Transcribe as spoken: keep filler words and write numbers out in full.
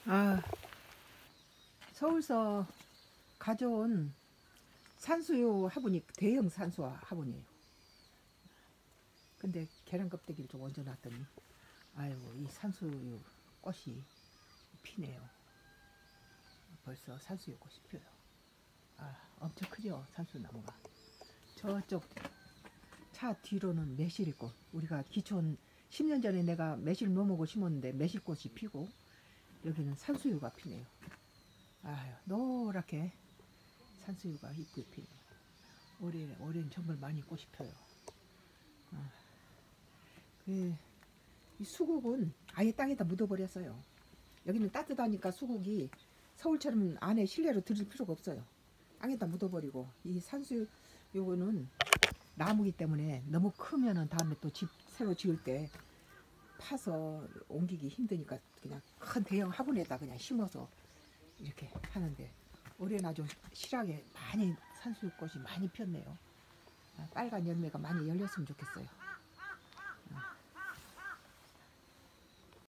아, 서울서 가져온 산수유 화분이 대형 산수 화분이에요. 근데 계란 껍데기를 좀 얹어놨더니 아이고 이 산수유 꽃이 피네요. 벌써 산수유 꽃이 피어요. 아, 엄청 크죠 산수나무가. 저쪽 차 뒤로는 매실꽃, 우리가 기촌 십 년 전에 내가 매실 묘목을 심었는데 매실꽃이 피고, 여기는 산수유가 피네요. 아유, 노랗게 산수유가 이쁘게 피네요. 올해, 올해는 정말 많이 꽃이 펴요. 아, 그, 이 수국은 아예 땅에다 묻어버렸어요. 여기는 따뜻하니까 수국이 서울처럼 안에 실내로 들일 필요가 없어요. 땅에다 묻어버리고, 이 산수유 요거는 나무기 때문에 너무 크면은 다음에 또 집 새로 지을 때 파서 옮기기 힘드니까 그냥 큰 대형 화분에다 그냥 심어서 이렇게 하는데, 올해는 아주 실하게 많이 산수유꽃이 많이 폈네요. 빨간 열매가 많이 열렸으면 좋겠어요.